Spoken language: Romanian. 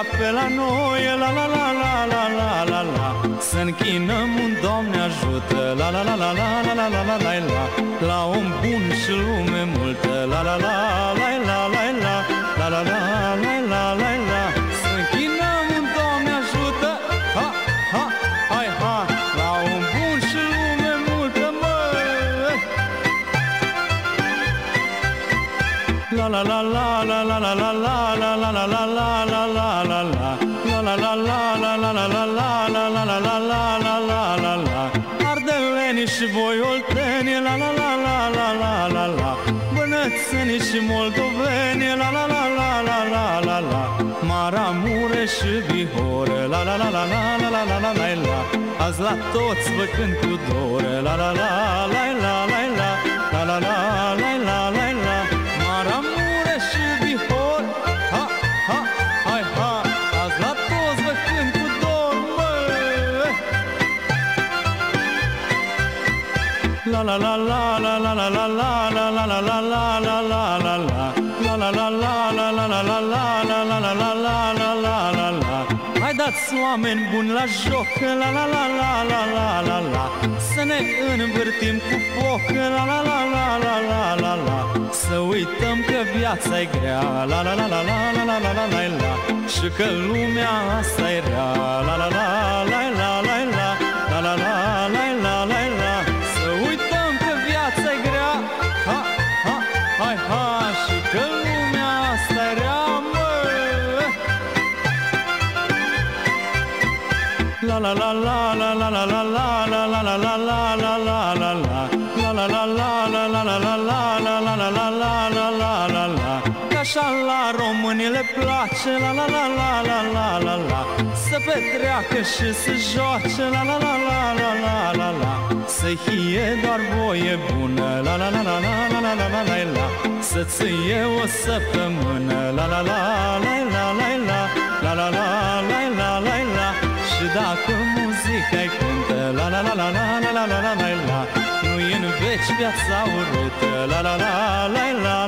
ca pe la noi, la la la la la la la la. Să închinăm un Doamne ajută, la la la la la la la la la la la. La om bun și lume multă, la la la la la la la la la la la la la la. Să închinăm un Doamne ajută, ha ha hai ha. La om bun și lume multă, mă. La la la la la la la la la la la la la la la la la la. La la la la la la la la la la la la la la la la la. Ardeleni și voi olteni, la la la la la la la la. Bănățeni și moldoveni, la la la la la la la la. Maramureș și Bihor, la la la la la la la la la la la. Azi la toți vă cânt cu dor, la la la la la la la la la la la la la la. Maramureș și Bihor, ha ha hai ha. Azi la toți vă cânt cu dor, mă. La la la la la la la la la la la la la la la la la la. La la la la la la la la la la la la la la la la la la. Hai dați oameni buni la joc, la la la la la la la la. Să ne învârtim cu foc, la la la la la la la la. Să uităm că viața-i grea, la la la la la la la la la la la. Și că lumea asta e rea, la la la la la la la la la la la la la la. Să uităm că viața-i grea, ha ha hai ha. Și că lumea asta e rea, mă. La la la la la la la la la la la la la la la la la la. La la la la la la la la la la la la la la la la la la. Că așa la români le place, la la la la la la la la. Să petreacă și să joace, la la la la la la la la. Să fie doar voie bună, la la la la la la la la la la la. Să-ți iei o săptămână, la la la la la la la la la la la la la la. Și dacă muzica-i cântă, la la la la la la la la la la la. Nu-i în veci viața urâtă, la la la la la